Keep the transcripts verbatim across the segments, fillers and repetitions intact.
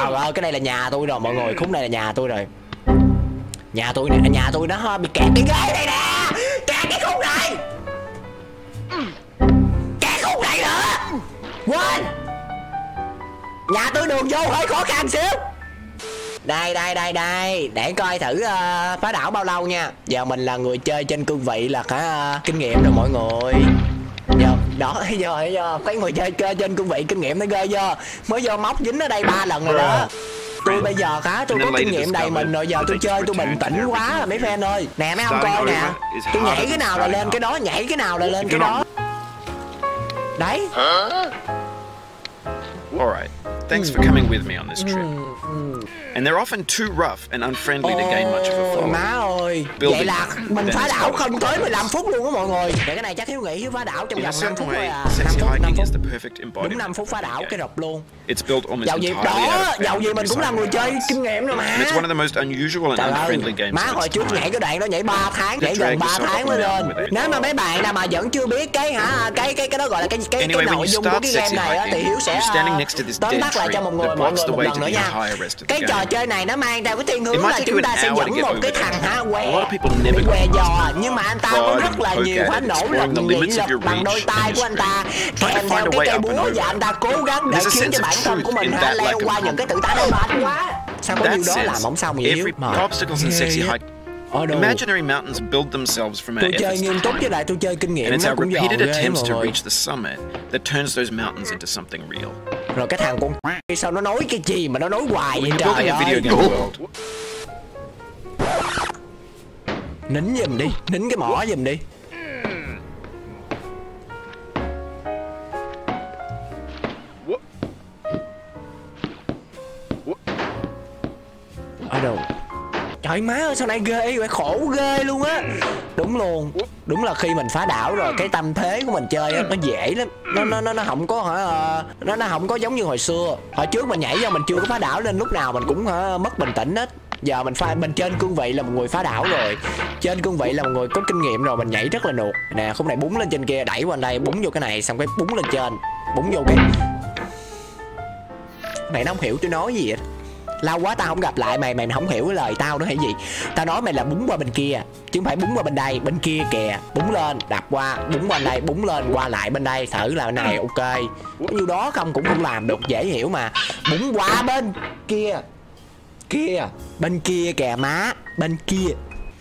Trời ơi, cái này là nhà tôi rồi mọi người, khúc này là nhà tôi rồi. Nhà tôi nè, nhà tôi nó bị kẹt cái ghế này nè. Kẹt cái khúc này. Kẹt khúc này nữa. Quên. Nhà tôi đường vô hơi khó khăn xíu. Đây đây đây đây, để coi thử uh, phá đảo bao lâu nha. Giờ mình là người chơi trên cương vị là cả uh, kinh nghiệm rồi mọi người. Giờ đó giờ giờ cái người chơi chơi trên cương vị kinh nghiệm nó ghê chưa. Mới vô móc dính ở đây ba lần rồi đó. Tôi bây giờ khá tôi có kinh nghiệm đầy mình rồi, giờ tôi chơi tôi bình tĩnh quá rồi mấy fan ơi. Nè mấy ông coi nè, tôi nhảy cái nào là lên cái đó, nhảy cái nào là lên cái đó. Đấy. Alright, thanks for coming with me on this trip. And they're often too rough and unfriendly to gain much of a following. Má ơi, vậy là mình phá đảo không tới mười lăm phút luôn á mọi người. Để cái này chắc Hiếu nghĩ Hiếu phá đảo trong vòng năm phút thôi à. năm phút, năm phút. Đúng năm phút phá đảo cái rập luôn. Dạo gì đó, dạo gì mình cũng là người chơi kinh nghiệm rồi mà. It's one of the most unusual and unfriendly games. Má hồi trước nhảy cái đoạn đó nhảy ba tháng, nhảy gần ba tháng mới lên. Nếu mà mấy bạn nào mà vẫn chưa biết cái hả, cái cái cái đó gọi là cái cái cái nội dung của cái game này á thì Hiếu sẽ tóm tắt lại cho một người mọi người một lần nữa nha. Cái trò chơi này nó mang ra cái thiên hướng là chúng ta sẽ dẫn một cái thằng hả que bị que giò, nhưng mà anh ta có rất là nhiều phải nỗ lực nghị lực bằng đôi tay của anh ta kèm theo cái cây búa, và anh ta cố gắng để khiến cho bản thân của mình hả leo qua những cái thử thách đó mệt quá. Sao có điều đó làm không xong vậy mà. Imaginary mountains build themselves from our tôi chơi nghiêm túc với lại tôi chơi kinh nghiệm nó cũng repeated ghê attempts to rồi. reach the summit that turns those mountains into something real. Rồi cái thằng con sao nó nói cái gì mà nó nói hoài vậy trời ơi. Nín giùm đi, nín cái mỏ giùm đi. Ở đâu? Trời má ơi sao này ghê vậy, khổ ghê luôn á. Đúng luôn, đúng là khi mình phá đảo rồi cái tâm thế của mình chơi á nó dễ lắm. Nó nó nó nó không có hả, nó nó không có giống như hồi xưa. Hồi trước mình nhảy ra mình chưa có phá đảo nên lúc nào mình cũng hả, mất bình tĩnh hết. Giờ mình phá mình trên cương vị là một người phá đảo rồi, trên cương vị là một người có kinh nghiệm rồi, mình nhảy rất là nuột. Nè khúc này búng lên trên kia, đẩy qua đây, búng vô cái này, xong cái búng lên trên, búng vô cái cái này nó không hiểu tôi nói gì vậy. Lâu quá tao không gặp lại mày, mày không hiểu cái lời tao nữa hay gì. Tao nói mày là búng qua bên kia chứ không phải búng qua bên đây. Bên kia kìa, búng lên đạp qua, búng qua bên đây, búng lên qua lại bên đây, thử là này ok. Nhiêu đó không cũng không làm được, dễ hiểu mà. Búng qua bên kia, kia bên kia kìa má, bên kia.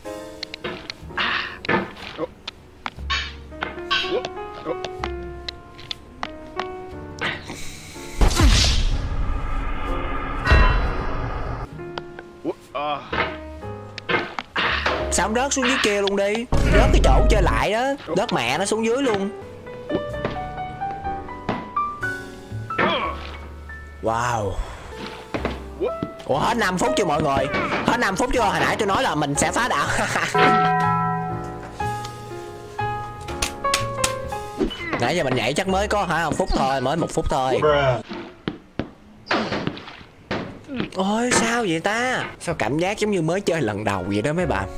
Sao không rớt xuống dưới kia luôn đi, rớt cái chỗ chơi lại đó, rớt mẹ nó xuống dưới luôn. Wow. Ủa hết năm phút chưa mọi người? Hết năm phút chưa? Hồi nãy tôi nói là mình sẽ phá đảo. Nãy giờ mình nhảy chắc mới có hả một phút thôi, mới một phút thôi. Ôi sao vậy ta? Sao cảm giác giống như mới chơi lần đầu vậy đó mấy bạn.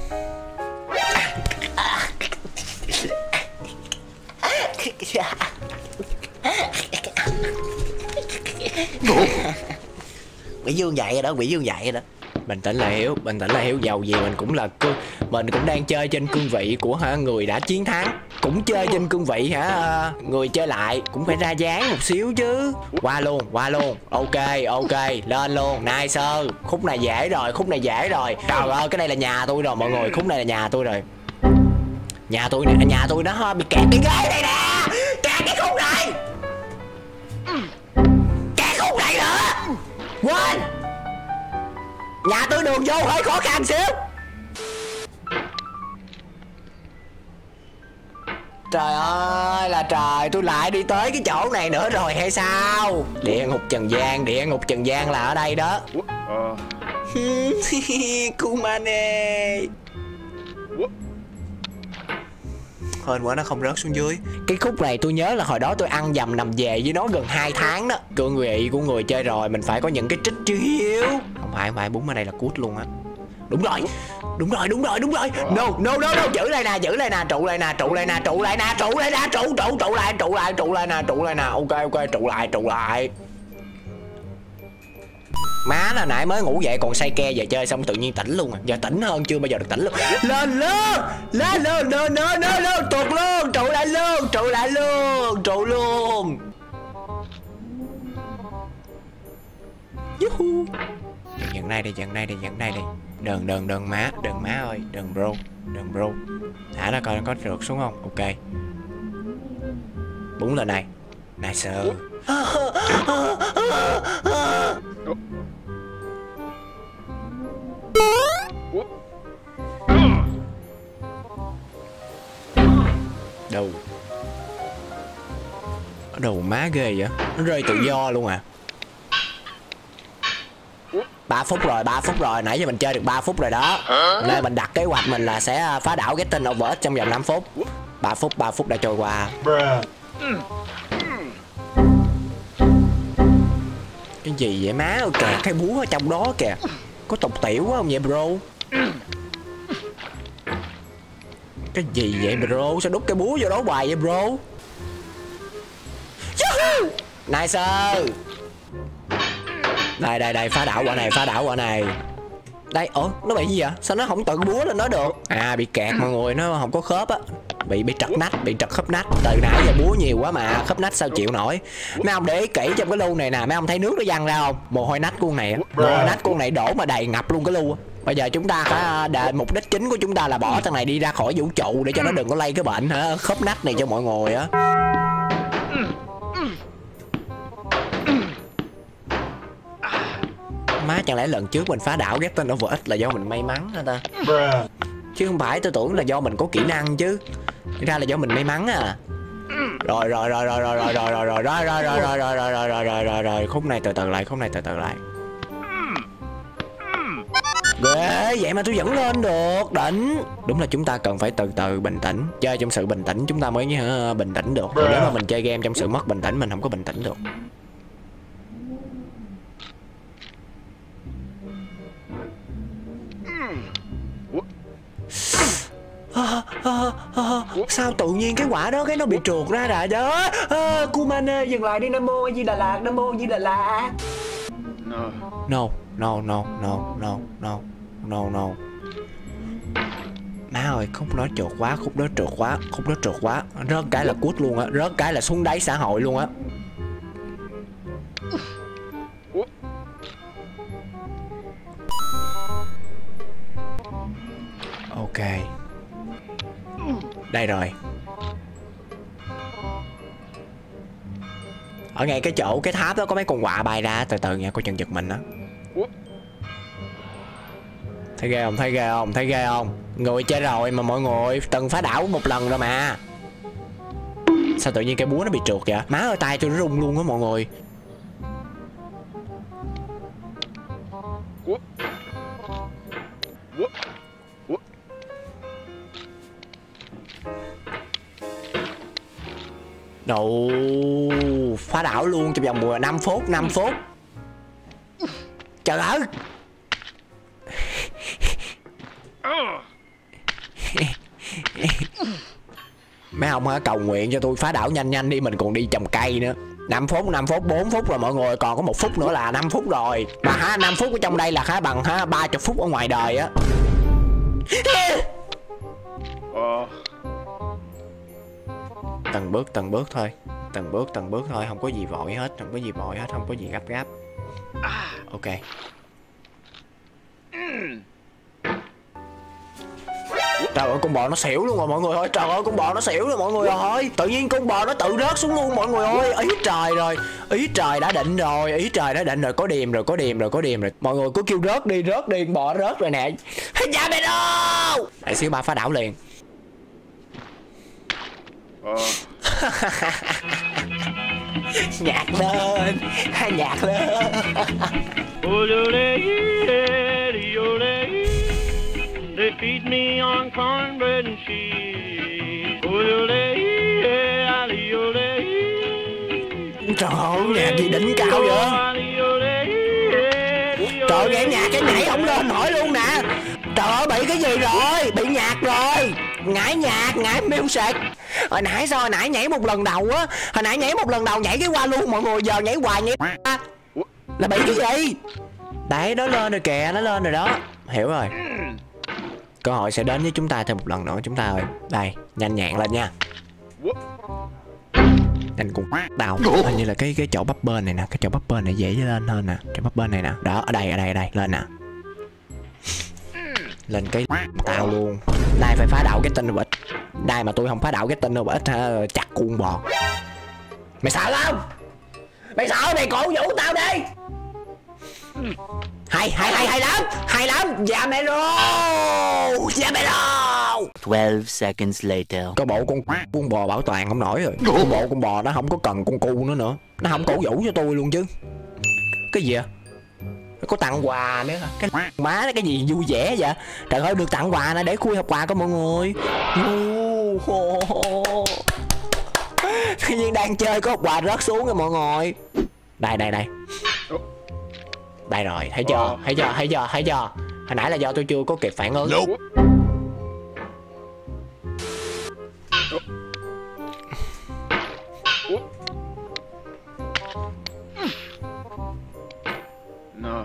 Bị Dương dạy rồi đó, bị Dương dạy rồi đó. Bình tĩnh là Hiếu, bình tĩnh là Hiếu, giàu gì mình cũng là cương, mình cũng đang chơi trên cương vị của hả người đã chiến thắng, cũng chơi trên cương vị hả người chơi lại cũng phải ra dáng một xíu chứ. Qua luôn, qua luôn, ok ok, lên luôn, nice. Khúc này dễ rồi, khúc này dễ rồi. Trời ơi cái này là nhà tôi rồi mọi người, khúc này là nhà tôi rồi. Nhà tôi nè, nhà tôi nó bị kẹt cái ghế này nè, kẹt cái khúc này, kẹt khúc này nữa. Quên. Nhà tôi đường vô hơi khó khăn xíu. Trời ơi là trời, tôi lại đi tới cái chỗ này nữa rồi hay sao? Địa ngục trần gian, địa ngục trần gian là ở đây đó. Kumane. Hên quá nó không rớt xuống dưới. Cái khúc này tôi nhớ là hồi đó tôi ăn dầm nằm về với nó gần hai tháng đó. Cương vị của người chơi rồi mình phải có những cái trích chứ Hiếu. Không phải, không phải, búng ở đây là cút luôn á. Đúng rồi, đúng rồi, đúng rồi, đúng rồi. No, no, no, no, giữ lại nè, giữ lại nè, trụ lại nè, trụ lại nè, trụ lại nè, trụ lại nè, trụ, trụ, trụ lại, trụ lại, trụ lại nè, trụ lại nè, ok, ok, trụ lại, trụ lại. Má là nãy mới ngủ dậy còn say ke, giờ chơi xong tự nhiên tỉnh luôn à. Giờ tỉnh hơn chưa bao giờ được tỉnh luôn. Lên lên lên lên lên lên lên lên tuột luôn, trụ lại luôn, trụ lại luôn, trụ luôn. Yuhu. Dần đây đi, dần đây đi, dần đây đi. Đừng đừng đừng má, đừng má ơi, đừng bro, đừng bro. Thả ra coi nó có trượt xuống không. Ok. Búng lên này. Nice. Đâu? Đầu má ghê vậy? Nó rơi tự do luôn à. ba phút rồi, ba phút rồi, nãy giờ mình chơi được ba phút rồi đó. Nên mình đặt kế hoạch mình là sẽ phá đảo Getting Over It trong vòng năm phút. ba phút, ba phút đã trôi qua. Cái gì vậy má ơi, kìa cái búa ở trong đó kìa. Có tục tiểu quá không vậy bro? Cái gì vậy bro? Sao đút cái búa vô đó hoài vậy bro? Nice. Đây đây đây, phá đảo quả này, phá đảo quả này. Đây, ủa nó bị gì vậy? Sao nó không tự búa lên nó được? À bị kẹt mọi người, nó không có khớp á. Bị bị trật nách, bị trật khớp nách. Từ nãy giờ búa nhiều quá mà khớp nách sao chịu nổi. Mấy ông để ý kỹ trong cái lu này nè, mấy ông thấy nước nó văng ra không? Mồ hôi nách của con này, mồ hôi nách của con này đổ mà đầy ngập luôn cái lu. Bây giờ chúng ta phải để mục đích chính của chúng ta là bỏ thằng này đi ra khỏi vũ trụ để cho nó đừng có lây cái bệnh hả khớp nách này cho mọi người á. Má chẳng lẽ lần trước mình phá đảo Getting Over It là do mình may mắn hả ta? Chứ không phải tôi tưởng là do mình có kỹ năng chứ. Ra là do mình may mắn à. Rồi rồi rồi rồi rồi rồi rồi rồi rồi rồi rồi rồi rồi rồi rồi rồi rồi rồi rồi rồi khúc này từ từ lại, khúc này từ từ lại. Ghê, vậy mà tôi vẫn lên được, đỉnh. Đúng là chúng ta cần phải từ từ bình tĩnh. Chơi trong sự bình tĩnh chúng ta mới uh, bình tĩnh được. Nếu mà mình chơi game trong sự mất bình tĩnh mình không có bình tĩnh được. À, à, à, sao tự nhiên cái quả đó cái nó bị trượt ra rồi đó. À, Kumane dừng lại đi, Nam Mô A Di Đà Lạt, Nam Mô A Di Đà Lạt. No no no no no no no no. Má ơi, khúc đó trượt quá, khúc đó trượt quá, khúc đó trượt quá. Rớt cái là cút luôn á, rớt cái là xuống đáy xã hội luôn á. Ok. Đây rồi. Ở ngay cái chỗ cái tháp đó có mấy con quạ bay ra, từ từ nha, coi chừng giật mình đó. Thấy ghê không, thấy ghê không, thấy ghê không? Người chơi rồi mà mọi người, từng phá đảo một lần rồi mà. Sao tự nhiên cái búa nó bị trượt vậy? Má ơi, tay tôi nó rung luôn á mọi người. Đồ phá đảo luôn trong vòng năm phút, năm phút. Trời ơi. Mấy ông hả, cầu nguyện cho tôi phá đảo nhanh nhanh đi, mình còn đi trồng cây nữa. Năm phút, năm phút, bốn phút rồi mọi người, còn có một phút nữa là năm phút rồi. Mà hả, năm phút ở trong đây là khá bằng hả ba mươi phút ở ngoài đời á. Từng bước từng bước thôi, từng bước từng bước thôi, không có gì vội hết, không có gì vội hết, không có gì gấp gáp. Ok. Trời ơi, con bò nó xỉu luôn rồi mọi người ơi. Trời ơi, con bò nó xỉu rồi mọi người ơi. Tự nhiên con bò nó tự rớt xuống luôn mọi người ơi. Ý trời rồi, ý trời đã định rồi, ý trời đã định rồi, có điềm rồi, có điềm rồi, có điềm rồi. Mọi người cứ kêu rớt đi, rớt đi, con bò nó rớt rồi nè. Dạ mẹ đâu. Đại xíu ba phá đảo liền. Nhạc lên, nhạc lên. They feed me on cornbread and cheese. Trời ơi, nhạc gì đỉnh cao vậy? Trời ơi, nghe nhạc cái nhảy không lên nổi luôn nè. Trời ơi, bị cái gì rồi? Bị nhạc rồi. Ngải nhạc, ngải music. Hồi nãy sao hồi nãy nhảy một lần đầu á. Hồi nãy nhảy một lần đầu nhảy cái qua luôn mọi người, giờ nhảy hoài nhảy là bị cái gì? Đấy, nó lên rồi kìa, nó lên rồi đó. Hiểu rồi. Cơ hội sẽ đến với chúng ta thêm một lần nữa chúng ta ơi. Đây, nhanh nhẹn lên nha. Nhanh cùng đào. Hình như là cái cái chỗ bắp bên này nè, cái chỗ bắp bên này dễ lên hơn nè. Chỗ bắp bên này nè. Đó, ở đây, ở đây, ở đây, lên nè. Lên cái tao luôn. Đây phải phá đảo cái tinh bịch. Đây mà tôi không phá đảo cái tinh đâu bịch chặt cuồng bò. Mày sợ không? Mày sợ mày cổ vũ tao đi. Hay hay hay hay lắm, hay lắm. Dạ mẹ rô. Dạ mẹ rô. twelve seconds later. Có bộ con con bò bảo toàn không nổi rồi. Con bộ con bò nó không có cần con cu nữa nữa. Nó không cổ vũ cho tôi luôn chứ. Cái gì vậy? Có tặng quà nữa hả? Cái má cái gì vui vẻ vậy? Trời ơi, được tặng quà nè, để khui hộp quà của mọi người. Tự nhiên đang chơi có hộp quà rớt xuống rồi mọi người. Đây đây đây. Đây rồi, thấy chưa? Thấy chưa? Thấy chưa? Thấy chưa? Hồi nãy là do tôi chưa có kịp phản ứng. No.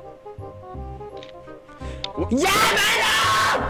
Dạ mẹ đâu.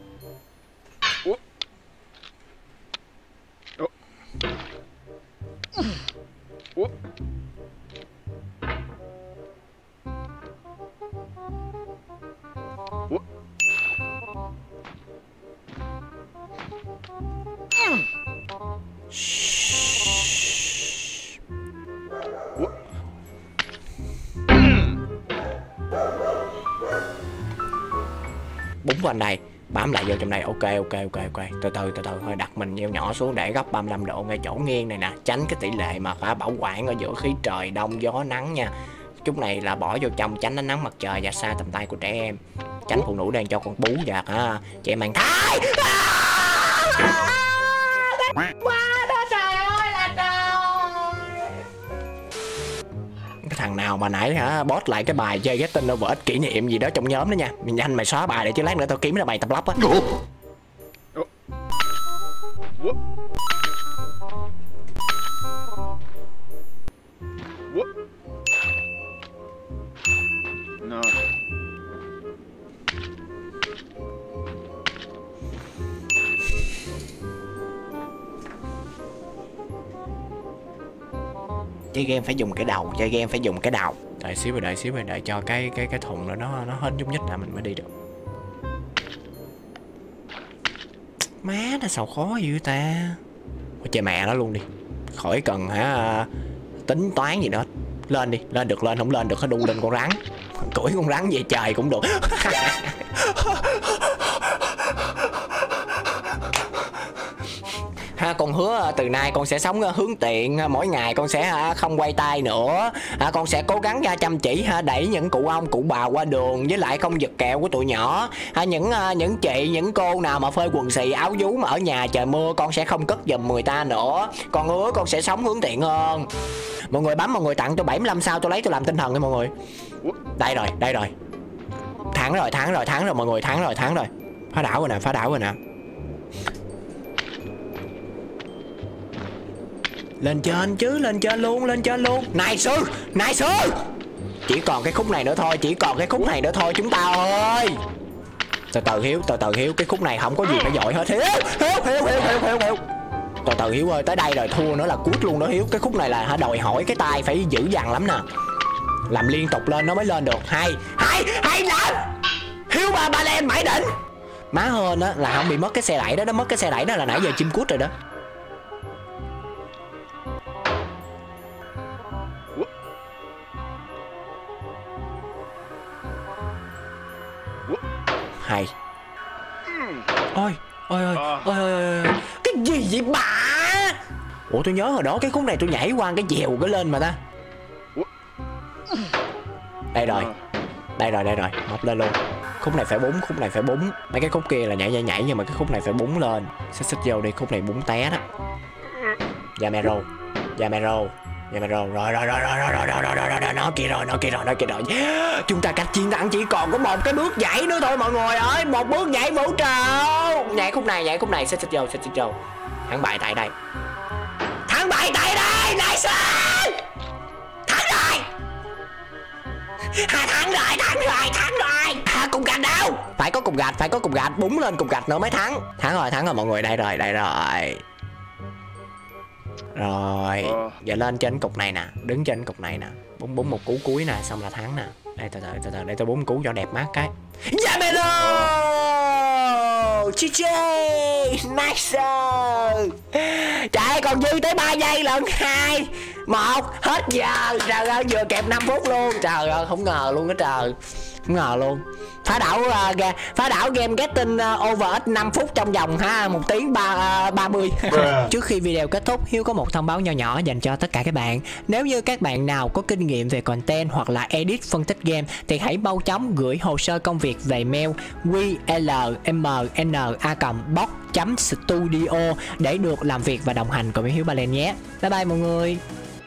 Búng vào này, bám lại vô trong này. Ok ok ok ok. Từ từ từ từ hơi đặt mình nheo nhỏ xuống để góc ba mươi lăm độ ngay chỗ nghiêng này nè, tránh cái tỷ lệ mà phải bảo quản ở giữa khí trời đông gió nắng nha. Chút này là bỏ vô trong tránh ánh nắng mặt trời và xa tầm tay của trẻ em, tránh phụ nữ đang cho con bú và à, trẻ mang thai. Cái thằng nào mà nãy hả post lại cái bài chơi Getting Over It kỷ niệm gì đó trong nhóm đó nha, mình nhanh mày xóa bài để chứ lát nữa tao kiếm ra bài tập lóc á. No. Chơi game phải dùng cái đầu, chơi game phải dùng cái đầu. Đợi xíu rồi, đợi xíu rồi, đợi cho cái cái cái thùng nó nó hết nhúc nhích là mình mới đi được. Má nó sao khó dữ ta. Ôi chơi mẹ nó luôn đi, khỏi cần hả tính toán gì nữa. Lên đi, lên được lên, không lên được nó đu lên con rắn, cưỡi con rắn về trời cũng được. Ha, con hứa từ nay con sẽ sống hướng tiện, mỗi ngày con sẽ không quay tay nữa, con sẽ cố gắng ra chăm chỉ đẩy những cụ ông cụ bà qua đường, với lại không giật kẹo của tụi nhỏ. Những những chị những cô nào mà phơi quần xì áo vú mà ở nhà trời mưa con sẽ không cất giùm người ta nữa. Con hứa con sẽ sống hướng tiện hơn. Mọi người bấm, mọi người tặng tôi bảy mươi lăm sao tôi lấy tôi làm tinh thần nha mọi người. Đây rồi, đây rồi. Thắng rồi, thắng rồi, thắng rồi mọi người, thắng rồi, thắng rồi. Phá đảo rồi nè, phá đảo rồi nè. Lên trên chứ, lên trên luôn, lên trên luôn. Này sư, này sư. Chỉ còn cái khúc này nữa thôi, chỉ còn cái khúc này nữa thôi chúng ta ơi. Từ từ Hiếu, từ từ Hiếu, cái khúc này không có gì phải dội hết. Hiếu, Hiếu, Hiếu, Hiếu, Hiếu, Hiếu, Hiếu. Từ từ Hiếu ơi, tới đây rồi, thua nữa là cút luôn đó Hiếu. Cái khúc này là hả đòi hỏi cái tay phải dữ dằn lắm nè. Làm liên tục lên nó mới lên được. Hay, hay, hay lắm. Hiếu ba ba lên mãi đỉnh. Má hơn á là không bị mất cái xe đẩy đó, nó mất cái xe đẩy đó là nãy giờ chim cút rồi đó. Hay. Ôi, ôi ôi, ôi ôi ôi. Cái gì vậy bà? Ủa tôi nhớ hồi đó cái khúc này tôi nhảy qua cái dèo cái lên mà ta. Đây rồi. Đây rồi, đây rồi, mọc lên luôn. Khúc này phải búng, khúc này phải búng. Mấy cái khúc kia là nhảy nhảy nhảy nhưng mà cái khúc này phải búng lên. Xích xích vô đi, khúc này búng té đó. Yamero, Yamero. Rồi rồi rồi rồi rồi rồi rồi rồi rồi rồi rồi nó kia rồi nó kia rồi nó kia rồi. Chúng ta cách chiến thắng chỉ còn có một cái bước nhảy nữa thôi mọi người ơi, một bước nhảy vũ trụ. Nhảy khúc này, nhảy khúc này, xích xích vô, xích xích vô. Thắng bại tại đây. Thắng bại tại đây, nice. Thắng rồi. À, thắng rồi, thắng rồi, thắng rồi. À, cục gạch đâu? Phải có cục gạch, phải có cục gạch, búng lên cục gạch nữa mới thắng. Thắng rồi, thắng rồi mọi người, đây rồi, đây rồi. Rồi, giờ lên trên cục này nè, đứng trên cục này nè, búng búng một cú cuối nè, xong là thắng nè. Đây từ từ từ từ để tôi búng cú cho đẹp mắt cái. Yamelo! Chi chi! Nice! Trời ơi, còn dư tới ba giây lận. Hai một hết giờ. Trời ơi, vừa kẹp năm phút luôn. Trời ơi, không ngờ luôn á trời. Không ngờ luôn. Phá đảo uh, phá đảo game getting uh, over năm phút trong vòng ha một tiếng ba mươi. Trước khi video kết thúc, Hiếu có một thông báo nho nhỏ dành cho tất cả các bạn. Nếu như các bạn nào có kinh nghiệm về content hoặc là edit phân tích game thì hãy mau chóng gửi hồ sơ công việc về mail q l m n a box chấm studio để được làm việc và đồng hành cùng với Hiếu Ba Len nhé. Bye bye mọi người.